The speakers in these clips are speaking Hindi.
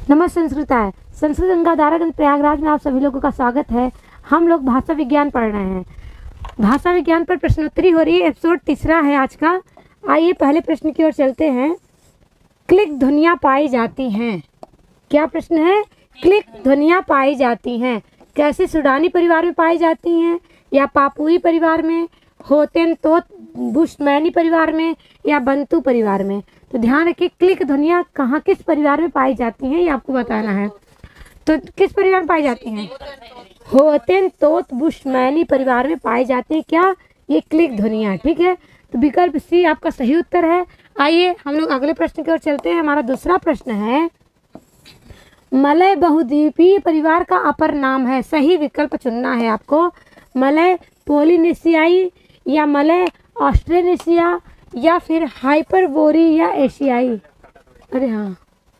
नमस्ते संस्कृताय। संस्कृत गंगाधारागंज प्रयागराज में आप सभी लोगों का स्वागत है। हम लोग भाषा विज्ञान पढ़ रहे हैं। भाषा विज्ञान पर प्रश्नोत्तरी हो रही है। एपिसोड 3 है आज का। आइए पहले प्रश्न की ओर चलते हैं। क्लिक ध्वनियाँ पाई जाती हैं। क्या प्रश्न है? क्लिक ध्वनियाँ पाई जाती हैं कैसे? सूडानी परिवार में पाई जाती हैं, या पापुई परिवार में, होतेनतोत बुशमैनी परिवार में, या बंतु परिवार में? तो ध्यान रखिए, क्लिक ध्वनियाँ कहाँ किस परिवार में पाई जाती हैं ये आपको बताना है। तो किस परिवार में पाई जाती हैं? होतेनतोत बुशमैनी परिवार में पाई जाती है क्या? ये क्लिक ध्वनियाँ। ठीक है, तो विकल्प सी आपका सही उत्तर है। आइए हम लोग अगले प्रश्न की ओर चलते हैं। हमारा दूसरा प्रश्न है, मलय बहुद्वीपीय परिवार का अपर नाम है। सही विकल्प चुनना है आपको। मलय पोलिनेशियाई, या मलय ऑस्ट्रेनेशिया, या फिर हाइपरबोरी, या एशियाई। अरे हाँ,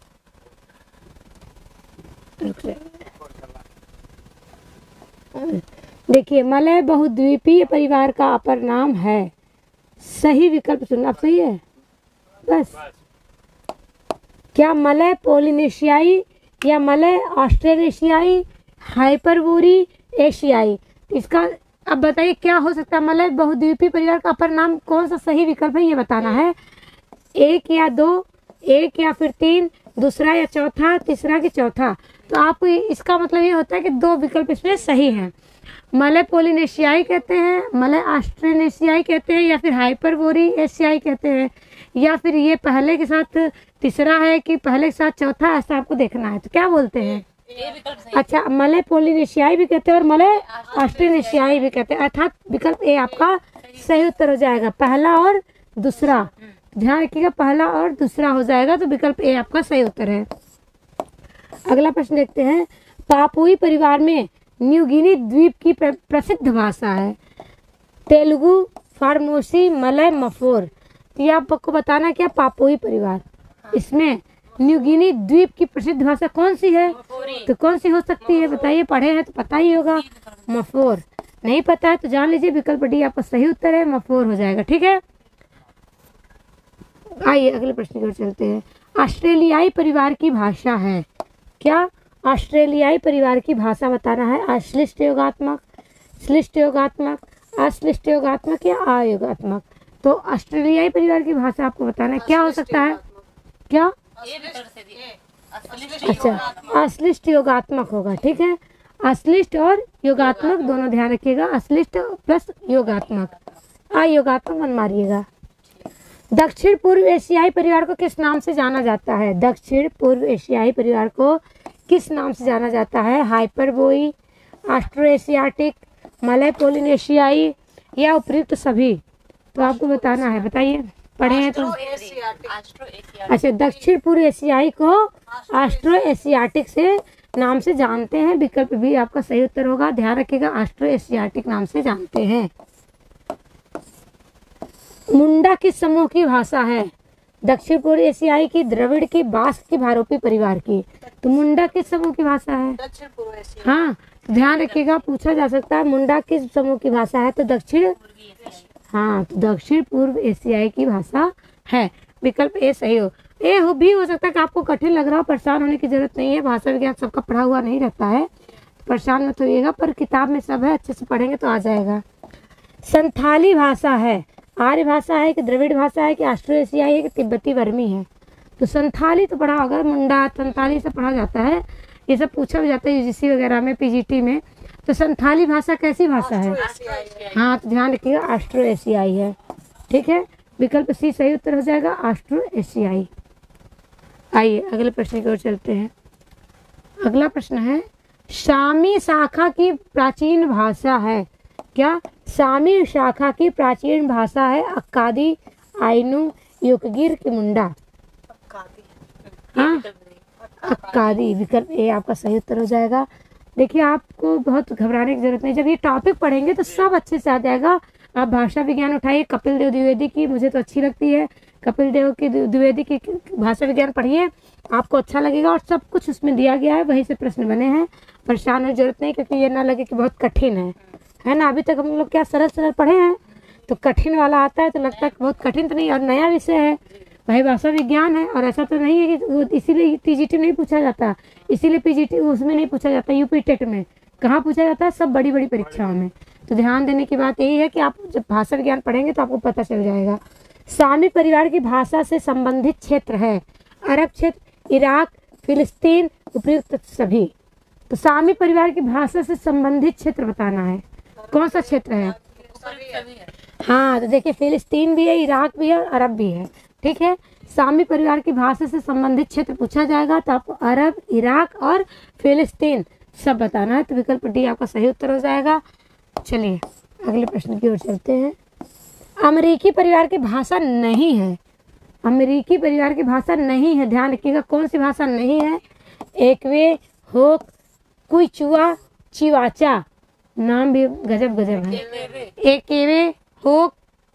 देखिए, मलय बहुद्वीपीय परिवार का अपर नाम है। सही विकल्प चुनना। आप सही है बस। क्या मलय पोलिनेशियाई, या मलय ऑस्ट्रेनेशियाई, हाइपरबोरी, एशियाई? इसका अब बताइए क्या हो सकता है। मलय बहुद्वीपीय परिवार का अपर नाम कौन सा सही विकल्प है ये बताना है। 1 या 2, 1 या फिर 3, दूसरा या चौथा, तीसरा कि चौथा? तो आपको इसका मतलब ये होता है कि 2 विकल्प इसमें सही हैं। मलय पोलिनेशियाई कहते हैं, मलय ऑस्ट्रेनेशियाई कहते हैं, या फिर हाइपरबोरी एशियाई कहते हैं, या फिर ये पहले के साथ तीसरा है कि पहले के साथ चौथा, ऐसा आपको देखना है। तो क्या बोलते हैं? अच्छा, मलय पोलिनेशियाई भी कहते हैं और मलय ऑस्ट्रेनेशियाई भी कहते हैं, अर्थात विकल्प ए आपका सही उत्तर हो जाएगा। पहला और दूसरा, ध्यान रखिएगा, पहला और दूसरा हो जाएगा, तो विकल्प ए आपका सही उत्तर है। अगला प्रश्न देखते हैं। पापुई परिवार में न्यूगिनी द्वीप की प्रसिद्ध भाषा है। तेलुगु, फार्मोसी, मलय, मफोर। ये आपको बताना क्या? पापुई परिवार, इसमें न्यूगिनी द्वीप की प्रसिद्ध भाषा कौन सी है? तो कौन सी हो सकती है बताइए। पढ़े हैं तो पता ही होगा। मफोर। नहीं पता है तो जान लीजिए, विकल्प डी आपका सही उत्तर है, मफोर हो जाएगा। ठीक है, आइए अगले प्रश्न की ओर चलते हैं। ऑस्ट्रेलियाई परिवार की भाषा है क्या? ऑस्ट्रेलियाई परिवार की भाषा बताना है। अश्लिष्ट योगात्मक, श्लिष्ट योगात्मक, अश्लिष्ट योगात्मक, या अयोगात्मक? तो ऑस्ट्रेलियाई परिवार की भाषा आपको बताना है। क्या हो सकता है? क्या? अच्छा, अश्लिष्ट योगात्मक होगा। ठीक है, अश्लिष्ट और योगात्मक दोनों ध्यान रखिएगा। अश्लिष्ट प्लस योगात्मक, अयोगात्मक मन मारिएगा। दक्षिण पूर्व एशियाई परिवार को किस नाम से जाना जाता है? दक्षिण पूर्व एशियाई परिवार को किस नाम से जाना जाता है? हाइपरबोई, ऑस्ट्रो एशियाटिक, मलय पोलिनेशियाई, या उपयुक्त सभी? तो आपको बताना है, बताइए। पढ़े हैं तो? अच्छा, दक्षिण पूर्व एशियाई को ऑस्ट्रो एशियाटिक से नाम से जानते हैं। विकल्प भी आपका सही उत्तर होगा। ध्यान रखिएगा, ऑस्ट्रो एशियाटिक नाम से जानते हैं। मुंडा किस समूह की भाषा है? दक्षिण पूर्व एशियाई की, द्रविड़ की, बास्क की, भारोपी परिवार की? तो मुंडा किस समूह की भाषा है? दक्षिण पूर्व एशिया। हाँ, ध्यान रखिएगा, पूछा जा सकता है मुंडा किस समूह की भाषा है। तो दक्षिण, हाँ, तो दक्षिण पूर्व एशियाई की भाषा है। विकल्प ए सही हो। ए हो भी हो सकता है कि आपको कठिन लग रहा हो, परेशान होने की जरूरत नहीं है। भाषा विज्ञान सबका पढ़ा हुआ नहीं रहता है, तो परेशान मत होइएगा, पर किताब में सब है, अच्छे से पढ़ेंगे तो आ जाएगा। संथाली भाषा है, आर्य भाषा है कि द्रविड़ भाषा है कि ऑस्ट्रो एशियाई है कि तिब्बती वर्मी है? तो संथाली तो पढ़ा होगा, मुंडा, संथाली से पढ़ा जाता है, ये सब पूछा भी जाता है यूजीसी वगैरह में, पीजीटी में। तो संथाली भाषा कैसी भाषा है? हाँ, तो ध्यान रखिएगा, ऑस्ट्रो एशियाई है। ठीक है, विकल्प सी सही उत्तर हो जाएगा, ऑस्ट्रो एशियाई। आइए अगले प्रश्न की ओर चलते हैं। अगला प्रश्न है, सामी शाखा की प्राचीन भाषा है क्या? सामी शाखा की प्राचीन भाषा है अक्कादी, आइनू, युकगिर की मुंडा? हाँ, अक्कादी। विकल्प ए आपका सही उत्तर हो जाएगा। देखिए, आपको बहुत घबराने की जरूरत नहीं, जब ये टॉपिक पढ़ेंगे तो सब अच्छे से आ जाएगा। आप भाषा विज्ञान उठाइए, कपिल देव द्विवेदी की, मुझे तो अच्छी लगती है, कपिल देव की द्विवेदी की भाषा विज्ञान पढ़िए, आपको अच्छा लगेगा। और सब कुछ उसमें दिया गया है, वहीं से प्रश्न बने हैं, परेशान होने की जरूरत नहीं, क्योंकि ये ना लगे कि बहुत कठिन है ना। अभी तक हम लोग क्या सरल सरल पढ़े हैं, तो कठिन वाला आता है तो लगता है कि बहुत कठिन तो नहीं, और नया विषय है, भाई भाषा विज्ञान है, और ऐसा तो नहीं है कि वो इसीलिए टीजीटी नहीं पूछा जाता, इसीलिए पीजीटी उसमें नहीं पूछा जाता, यूपी टेट में कहाँ पूछा जाता है, सब बड़ी बड़ी परीक्षाओं में। तो ध्यान देने की बात यही है कि आप जब भाषा विज्ञान पढ़ेंगे तो आपको पता चल जाएगा। सामी परिवार की भाषा से संबंधित क्षेत्र है अरब क्षेत्र, इराक, फिलिस्तीन, उपयुक्त सभी। तो सामी परिवार की भाषा से संबंधित क्षेत्र बताना है, कौन सा क्षेत्र है? हाँ, तो देखिए फिलिस्तीन भी है, इराक भी है और अरब भी है, ठीक है। सामी परिवार की भाषा से संबंधित क्षेत्र पूछा जाएगा तो आपको अरब, इराक और फिलिस्तीन सब बताना है। तो विकल्प डी आपका सही उत्तर हो जाएगा। चलिए अगले प्रश्न की ओर चलते हैं। अमेरिकी परिवार की भाषा नहीं है, अमेरिकी परिवार की भाषा नहीं है, ध्यान रखिएगा कौन सी भाषा नहीं है? एकवे, होक, कुइचुआ, चिवाचा, नाम भी गजब गजब है। एकेवे, होक,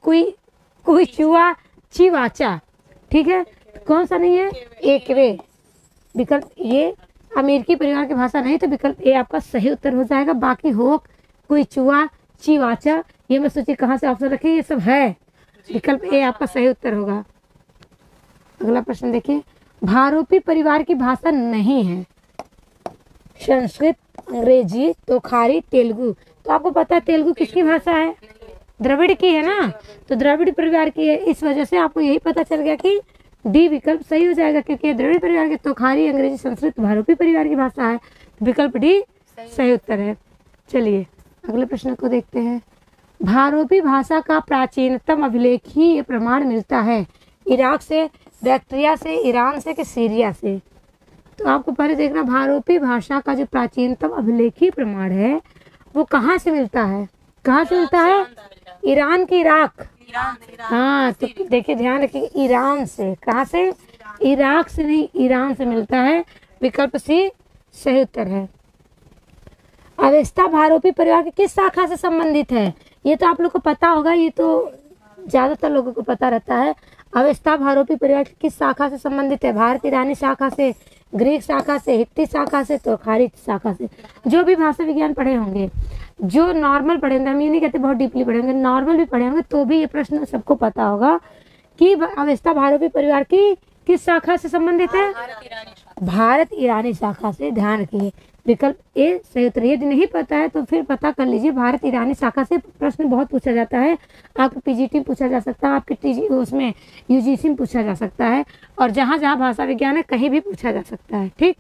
कुइचुआ, चिवाचा, ठीक है। कौन सा नहीं है? एकवे। विकल्प ये अमेरिकी परिवार की भाषा नहीं, तो विकल्प ए आपका सही उत्तर हो जाएगा। बाकी होक, कुइचुआ, चिवाचा, ये मैं सोची कहाँ से ऑप्शन रखे, ये सब है, विकल्प ए आपका सही उत्तर होगा। अगला प्रश्न देखिए, भारोपी परिवार की भाषा नहीं है संस्कृत, अंग्रेजी, तोखारी, तेलुगु। तो आपको पता है तेलुगु किसकी भाषा है? द्रविड़ की है ना, तो द्रविड़ परिवार की है, इस वजह से आपको यही पता चल गया कि डी विकल्प सही हो जाएगा, क्योंकि द्रविड़ परिवार के तोखारी, अंग्रेजी, संस्कृत भारोपी परिवार की भाषा है, तो विकल्प डी सही उत्तर है। चलिए अगले प्रश्न को देखते हैं। भारोपी भाषा का प्राचीनतम अभिलेखीय प्रमाण मिलता है इराक से, बैक्ट्रिया से, ईरान से कि सीरिया से? तो आपको पहले देखना भारोपी भाषा का जो प्राचीनतम अभिलेखीय प्रमाण है वो कहाँ से मिलता है? कहाँ से मिलता है? ईरान की इराक। हाँ, तो देखिए ध्यान रखिए, ईरान से। कहाँ से? इराक से नहीं, ईरान से मिलता है, विकल्प सी सही उत्तर है। अवेस्ता भारोपी परिवार की किस शाखा से संबंधित है? ये तो आप लोग को पता होगा, ये तो ज्यादातर लोगों को पता रहता है। अवेस्ता भारोपी परिवार की किस शाखा से संबंधित है? भारत ईरानी शाखा से, ग्रीक शाखा से, हित्ती शाखा से, तोखारी शाखा से। जो भी भाषा विज्ञान पढ़े होंगे, जो नॉर्मल पढ़े होंगे, हम ये नहीं कहते बहुत डीपली पढ़े होंगे, नॉर्मल भी पढ़े होंगे, तो भी ये प्रश्न सबको पता होगा कि अवेस्ता भारोपी परिवार की किस शाखा से संबंधित है? भारत ईरानी शाखा से। ध्यान रखिए, विकल्प ए सही उत्तर। यदि नहीं पता है तो फिर पता कर लीजिए, भारत ईरानी शाखा से प्रश्न बहुत पूछा जाता है। आपको पीजीटी पूछा जा सकता है, आपके टीजी उसमें यूजीसी में पूछा जा सकता है, और जहाँ जहाँ भाषा विज्ञान है कहीं भी पूछा जा सकता है, ठीक।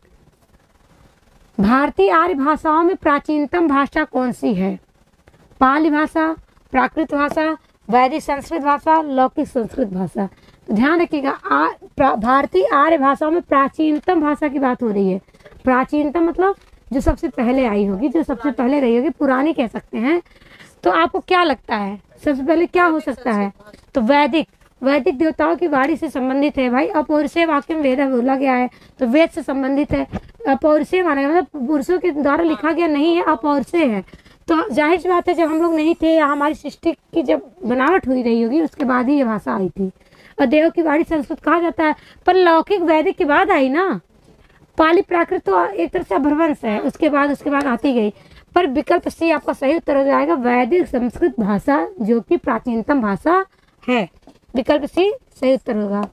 भारतीय आर्य भाषाओं में प्राचीनतम भाषा कौन सी है? पाली भाषा, प्राकृत भाषा, वैदिक संस्कृत भाषा, लौकिक संस्कृत भाषा? तो ध्यान रखिएगा, भारतीय आर्य भाषाओं में प्राचीनतम भाषा की बात हो रही है। प्राचीनतम मतलब जो सबसे पहले आई होगी, जो सबसे पहले रही होगी, पुरानी कह सकते हैं। तो आपको क्या लगता है सबसे पहले क्या हो सकता है? तो वैदिक, वैदिक देवताओं की वाणी से संबंधित है भाई। अपौरुषेय वाक्य में वेद बोला गया है, तो वेद से संबंधित है। अपौरुषेय माना मतलब पुरुषों के द्वारा लिखा गया नहीं है, अपौरुषेय है। तो जाहिर सी बात है, जब हम लोग नहीं थे या हमारी सृष्टि की जब बनावट हुई रही होगी, उसके बाद ही ये भाषा आई थी। और देव की वाणी संस्कृत कहा जाता है, पर लौकिक वैदिक के बाद आई ना। पाली प्राकृत तो एक तरह से अभ्रंश है, उसके बाद आती गई। पर विकल्प सी आपका सही उत्तर हो जाएगा, वैदिक संस्कृत भाषा जो कि प्राचीनतम भाषा है, विकल्प सी सही उत्तर होगा।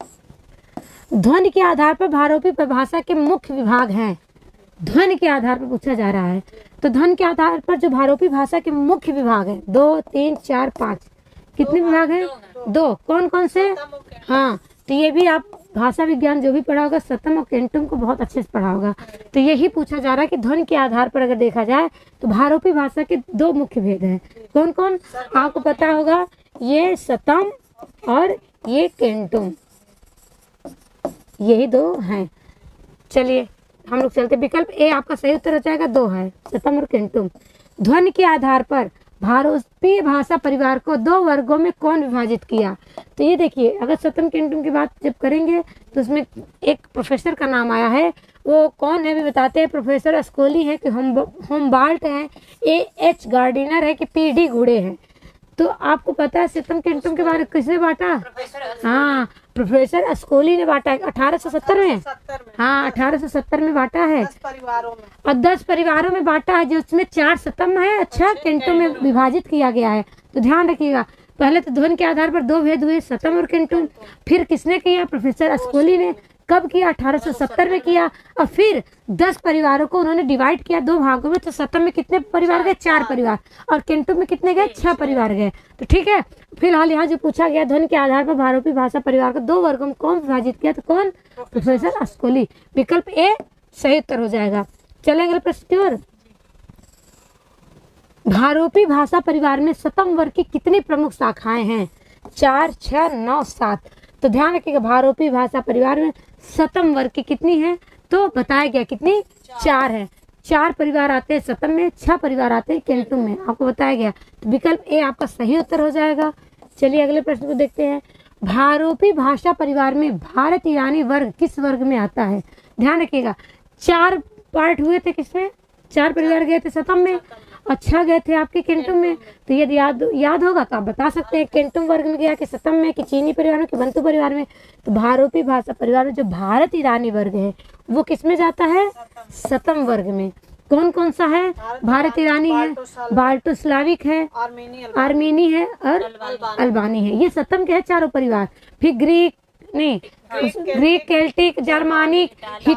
ध्वनि के आधार पर भारोपी भाषा के मुख्य विभाग हैं। ध्वनि के आधार पर पूछा जा रहा है, तो ध्वनि के आधार पर जो भारोपी भाषा के मुख्य विभाग है 2, 3, 4, 5, कितने विभाग हैं? 2। कौन कौन से? हाँ, तो ये भी आप भाषा विज्ञान जो भी पढ़ा होगा, सतम और केंटुम को बहुत अच्छे से पढ़ा होगा। तो यही पूछा जा रहा है कि ध्वनि के आधार पर अगर देखा जाए तो भारोपी भाषा के 2 मुख्य भेद हैं। कौन कौन? आपको पता होगा, ये सतम और ये केंटुम, यही 2 हैं। चलिए हम लोग चलते, विकल्प ए आपका सही उत्तर हो जाएगा, 2 है, सतम और केंटुम। ध्वनि के आधार पर भारोपी भाषा परिवार को 2 वर्गों में कौन विभाजित किया? तो ये देखिए, अगर सतम केंटुम की बात जब करेंगे तो उसमें एक प्रोफेसर का नाम आया है, वो कौन है भी बताते हैं। प्रोफेसर अस्कोली है कि होमबाल्ट है, A.H. गार्डिनर है कि P.D. गुड़े हैं। तो आपको पता है सतम केंटुम के बारे में किसने बांटा? हाँ, प्रोफेसर अस्कोली ने बांटा है 1870 में। हाँ, 1870 में बांटा है, 10 परिवारों में, और 10 परिवारों में बांटा है, जिसमें 4 सतम है, अच्छा केंटुम में विभाजित किया गया है। तो ध्यान रखिएगा, पहले तो ध्वनि के आधार पर 2 भेद हुए, सतम और केंटुम। फिर किसने किया? प्रोफेसर अस्कोली ने। कब किया? 1870 में किया। और फिर 10 परिवारों को उन्होंने डिवाइड किया 2 भागों में। तो सतम में कितने परिवार गए? 4 परिवार। और केंटुम में कितने गए? 6 परिवार गए। तो ठीक है, फिलहाल यहाँ जो पूछा गया ध्वनि के आधार पर भारोपी भाषा परिवार को 2 वर्गों में कौन विभाजित किया? तो कौन? Professor Ascoli. विकल्प ए सही उत्तर हो जाएगा। चलेंगे प्रश्न की ओर। भारोपी भाषा परिवार में सतम वर्ग की कितनी प्रमुख शाखाएं हैं? 4, 6, 9, 7। तो ध्यान रखिएगा, भारोपी भाषा परिवार में सतम वर्ग की कितनी है? तो बताया गया कितनी? 4 है। 4 परिवार आते हैं सतम में, 6 परिवार आते हैं केंटुम में, आपको बताया गया। तो विकल्प ए आपका सही उत्तर हो जाएगा। चलिए अगले प्रश्न को देखते हैं। भारोपी भाषा परिवार में भारत ईरानी वर्ग किस वर्ग में आता है? ध्यान रखिएगा, 4 पार्ट हुए थे किसमें? 4 परिवार गए थे सतम में, अच्छा गए थे आपके केंटुम में। तो यदि याद होगा तो आप बता सकते हैं केंटुम वर्ग में गया कि सतम में, कि चीनी परिवार में, कि बंटू परिवार में। तो भारोपी भाषा परिवार में जो भारत ईरानी वर्ग है वो किसमें जाता है? सतम वर्ग में। कौन कौन सा है? भारत ईरानी है, बाल्टो स्लाविक है, आर्मेनी है और अल्बानी है। ये सतम के है चारों परिवार। फिर ग्रीक, केल्टिक, जर्मानिक,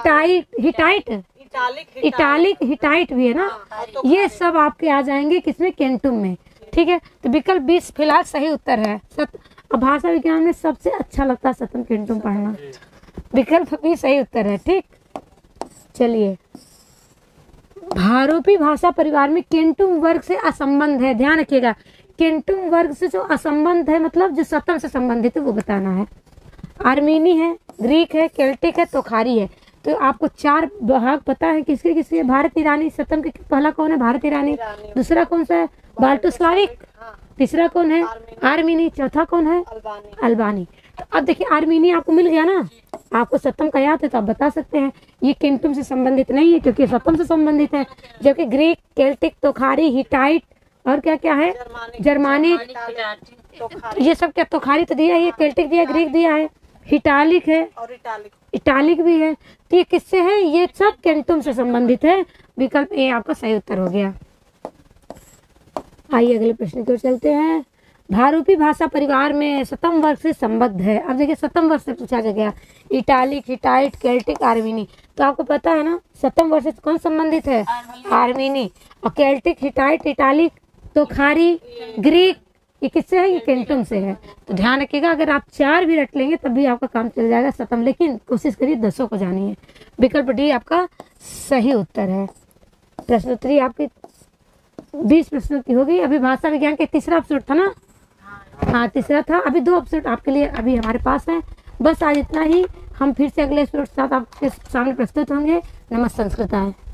हिटाइट भी है ना, ये सब आपके आ जाएंगे किसमें? केंटुम में। ठीक है, तो विकल्प 20 फिलहाल सही उत्तर है। भाषा विज्ञान में सबसे अच्छा लगता है सतम केंटुम पढ़ना। विकल्प भी सही उत्तर है। ठीक, चलिए भारोपी भाषा परिवार में केंटुम वर्ग से असंबंध है। ध्यान रखिएगा, केंटुम वर्ग से जो असंबंध है मतलब जो सतम से संबंधित है वो बताना है। आर्मीनी है, ग्रीक है, केल्टिक है, तोखारी है। तो आपको 4 भाग पता है किसके किसके? भारत ईरानी। सतम के पहला कौन है? भारत ईरानी। दूसरा कौन सा है? Balto Slavic. तीसरा कौन है? आर्मीनी। चौथा कौन है? अल्बानी। तो अब देखिए आर्मीनी आपको मिल गया ना, आपको सतम का याद है तो आप बता सकते हैं। ये केंटुम से संबंधित नहीं है क्योंकि सतम से संबंधित है। जबकि ग्रीक, केल्टिक, तोखारी, हिटाइट और क्या क्या है? जर्मानिक। ये सब क्या? तोखारी तो दिया है, केल्टिक दिया, ग्रीक दिया है, हिटालिक है और इटालिक भी है। तो ये किससे है? ये सब केंटुम से संबंधित है। विकल्प ए आपका सही उत्तर हो गया। आइए अगले प्रश्न की ओर चलते हैं। भारोपी भाषा परिवार में सतम वर्ग से संबद्ध है। अब देखिए सतम वर्ग से पूछा गया, इटालिक, हिटाइट, केल्टिक, आर्मीनी। तो आपको पता है ना सतम वर्ग से कौन संबंधित है? आर्मीनी। और केल्टिक, हिटाइट, इटालिक, तोखारी, ग्रीक, ये किससे है? ये केंटुम से है। तो ध्यान रखिएगा, अगर आप 4 भी रट लेंगे तब भी आपका काम चल जाएगा सतम, लेकिन कोशिश करिए 10 को जानिए। विकल्प डी आपका सही उत्तर है। प्रश्नोत्तरी आपकी 20 प्रश्नों की हो गई। अभी भाषा विज्ञान के तीसरा एपिसोड था ना? हाँ तीसरा था। अभी 2 एपिसोड आपके लिए अभी हमारे पास है। बस आज इतना ही। हम फिर से अगले एपिसोड के साथ आपके सामने प्रस्तुत होंगे। नमस्ते संस्कृताएं।